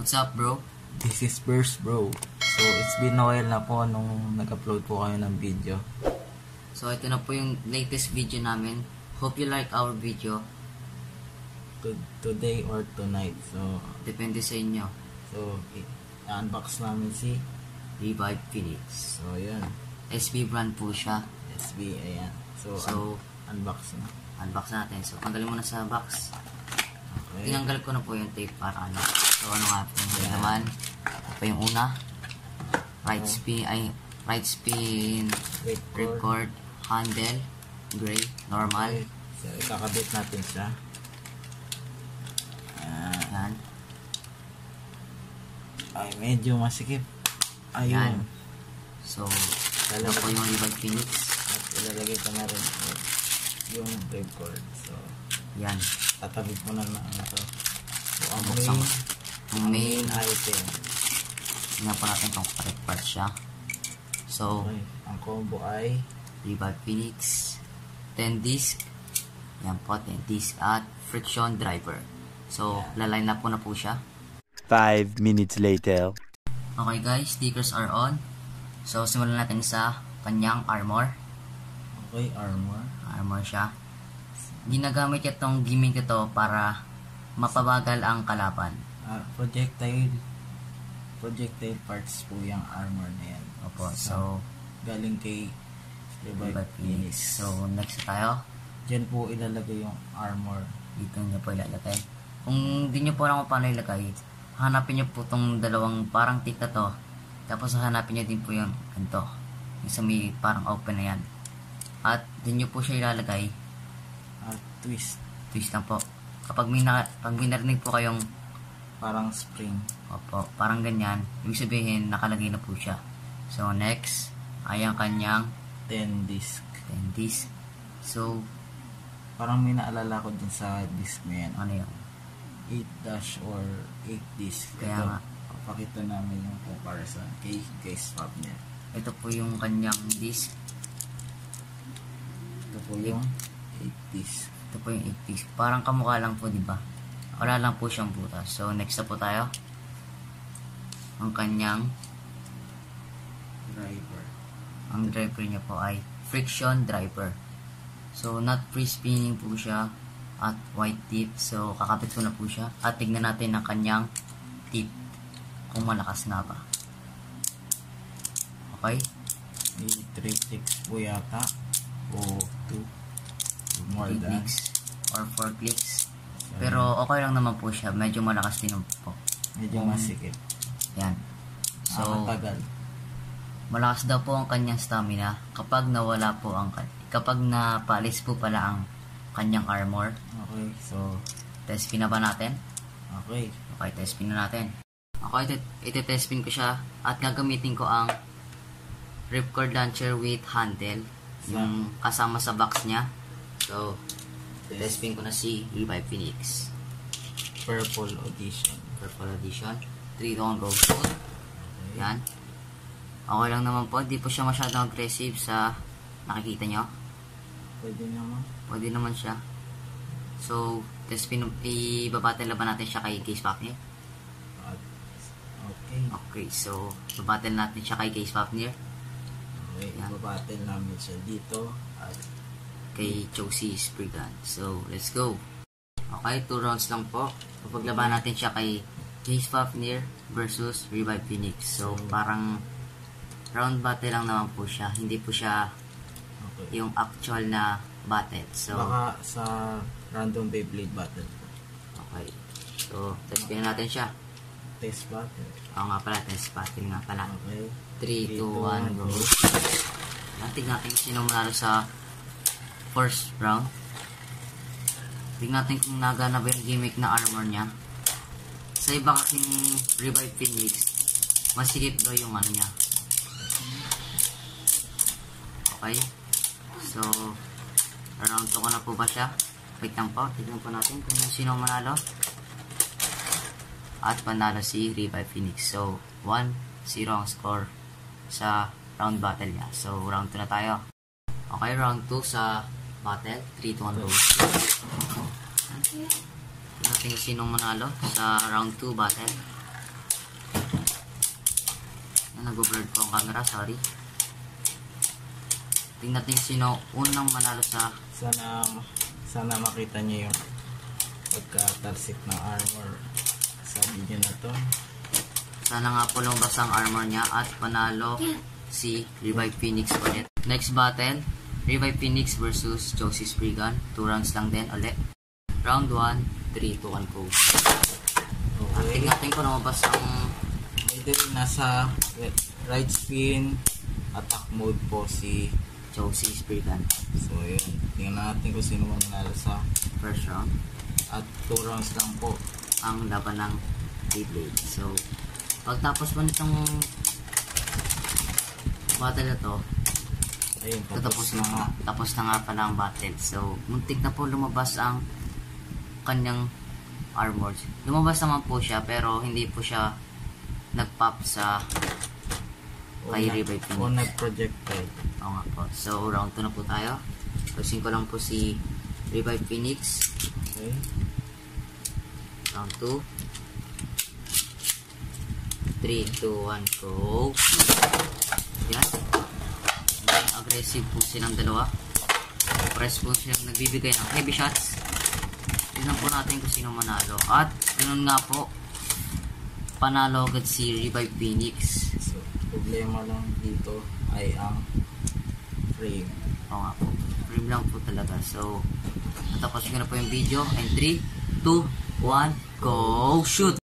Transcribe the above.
What's up, bro? This is Burst, bro. So, it's been a while na po nung nag-upload po kayo ng video. So, ito na po yung latest video namin. Hope you like our video. Today or tonight. So, Depende sa inyo. So, i-unbox namin si Revive Phoenix. So, yan. SB brand po siya. SB, ayan. So, unbox na. Unbox natin. So, tanggalin mo na sa box. Okay. Tinanggal ko na po yung tape para ano. So, ano nga po yung naman. Ito pa yung una. Right spin record handle gray normal. Okay. So, ikakabit natin siya. Yan. Ay, medyo masikip. Ayun. So, ito po yung Revive Phoenix. At ilalagay ko na rin yung record. So, yan. tatabi ko na ito. So, ang main item. tingnan po natin kung correct part siya. So, Okay. Ang combo ay Revive Phoenix 10 disc. Yan po, 10 disc at friction driver. So, laline na po siya. 5 minutes later. Okay guys, stickers are on. So, simulan natin sa kanyang armor. okay, armor. Armor siya. Ginagamit itong gimmick ito para mapabagal ang kalaban. Projectile parts po yung armor na yan. Opo, so galing kay Revive Phoenix. So, next na tayo. Diyan po ilalagay yung armor. Dito nyo po ilalagay. Kung hindi nyo po alam kung paano ilagay, hanapin nyo po itong dalawang parang tick na to. Tapos hanapin nyo din po yung ganito. Yung sa may parang open na yan. At din nyo po siya ilalagay. At twist. Twist lang po. Kapag may narinig po kayong Parang spring. opo, parang ganyan, ibig sabihin nakalagay na po siya. So next ay ang kanyang 10 disc. 10 disc. So Parang may naalala ko dun sa disc na yan. ano yun? 8 dash or 8 disc. Kaya Ito, nga. pakita namin yung comparison kay swap niya. Ito po yung kanyang disc. Ito po yung 8 disc. Ito po yung 8 disc. Parang kamukha lang po, di ba? Wala lang po siyang butas. So next na po tayo. Ang kanyang Driver. ang driver niya po ay friction driver. So not free spinning po siya at white tip. So kakabit ko na po siya at tignan natin ang kanyang tip kung malakas na ba. Okay? May 3 clicks po yata. O 2. More 3 than. clicks or 4 clicks. Pero okay lang naman po siya. Medyo malakas din po. Medyo masikip. Yan. So, matagal. malakas daw po ang kanyang stamina kapag nawala po ang kapag napalis po pala ang kanyang armor. Okay, so Test spin na ba natin? okay. Okay, test spin na natin. Okay, iti-test spin ko siya at gagamitin ko ang ripcord launcher with handle. Yung kasama sa box niya. So, test spin ko na si Revive Phoenix. Purple edition. Purple edition. 3 tone rose gold. Yan. Okay lang naman po. Di po siya masyadong aggressive sa nakikita nyo. Pwede naman. Pwede naman siya. So, test spin, ibabattle na ba natin siya kay Case Fafnir? Okay. Okay, so, ibabattle natin siya kay Case Fafnir. Okay, Yan. ibabattle namin siya dito. At Kay Josie Spriggan. So, let's go. Okay, 2 rounds lang po. Paglaban natin siya kay Case Fafnir versus Revive Phoenix. So, parang round battle lang naman po siya. Hindi po siya okay. yung actual na battle. So, Baka sa random Beyblade battle po. okay. So, testin natin siya. Test battle. Oo nga pala, test battle nga pala. Okay. 3, 2, 1, go. Tignan natin sino manalo sa first round. Tignan natin kung nagana ba yung gimmick na armor niya. Sa iba kasing Revive Phoenix, masikip daw yung ano niya. Okay. So, round 2 ko na po ba siya? Wait lang po. Tignan po natin kung sino manalo. At panalo si Revive Phoenix. So, 1-0 ang score sa round battle niya. So, round 2 na tayo. Okay, round 2 sa battle. 3-1 go. Tignan natin sinong manalo sa round 2 battle. Nag-blurred po ang camera, sorry. Tingnan natin sino unang manalo sa... Sana makita niyo yung pagkatalsik ng armor sa video na to. Sana nga po lumabas ang armor niya at panalo si Revive Phoenix ulit. Next battle, Revive Phoenix versus Josie Spriggan. 2 rounds lang din ulit. Round 1, 3, 2, 1, go. Okay. Tingnan ko lumabas ang... Either nasa right spin, attack mode po si Josie Spriggan. So yun, tingnan natin kung sino manalo sa First round. at 2 rounds lang po. Ang laban ng Beyblade. So, pagtapos mo nitong battle na to, Ayun, tapos na nga pala ang battle. So, muntik na po lumabas ang kanyang armor. Lumabas naman po siya, pero hindi po siya nag-pop sa kay Revive Phoenix. O nag-projectile. Oo nga po. So, round 2 na po tayo. Pagsin ko lang po si Revive Phoenix. Okay. Round 2. 3, 2, 1, go. Yan. Aggressive po silang dalawa. Press po silang nagbibigay ng heavy shots. Tignan po natin kung sino manalo. At, ganun nga po, panalo agad si Revive Phoenix. So, problema lang dito ay ang frame. Oo nga po. Frame lang po talaga. So, natapos ko na po yung video. And 3, 2, 1, go! Shoot!